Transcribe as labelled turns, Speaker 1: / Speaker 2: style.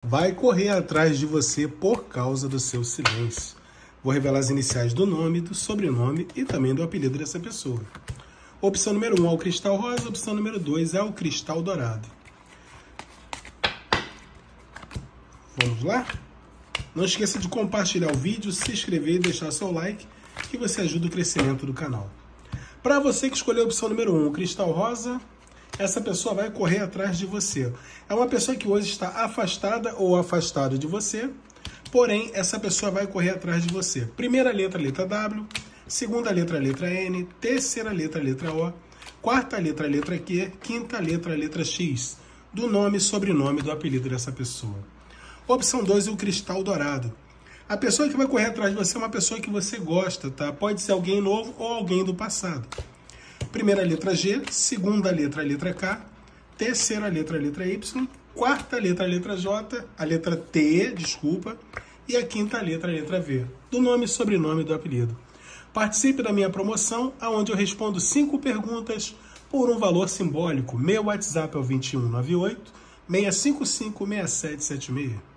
Speaker 1: vai correr atrás de você por causa do seu silêncio. Vou revelar as iniciais do nome, do sobrenome e também do apelido dessa pessoa. Opção número 1 é o cristal rosa, opção número 2 é o cristal dourado. Vamos lá? Não esqueça de compartilhar o vídeo, se inscrever e deixar seu like, que você ajuda o crescimento do canal. Para você que escolheu a opção número 1, o cristal rosa, essa pessoa vai correr atrás de você. É uma pessoa que hoje está afastada ou afastado de você, porém, essa pessoa vai correr atrás de você. Primeira letra, letra W. Segunda letra, letra N. Terceira letra, letra O. Quarta letra, letra Q. Quinta letra, letra X. Do nome e sobrenome do apelido dessa pessoa. Opção 2, o cristal dourado. A pessoa que vai correr atrás de você é uma pessoa que você gosta, tá? Pode ser alguém novo ou alguém do passado. Primeira letra G, segunda letra, letra K, terceira letra, letra Y, quarta letra, letra J, a letra T, desculpa, e a quinta letra V, do nome e sobrenome do apelido. Participe da minha promoção, onde eu respondo 5 perguntas por um valor simbólico. Meu WhatsApp é o 2198 655 6776.